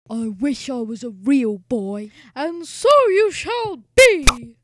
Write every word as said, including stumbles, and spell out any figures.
I wish I was a real boy. And so you shall be.